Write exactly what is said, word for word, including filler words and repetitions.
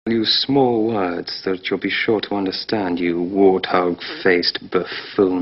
Use small words that you'll be sure to understand, you warthog-faced buffoon.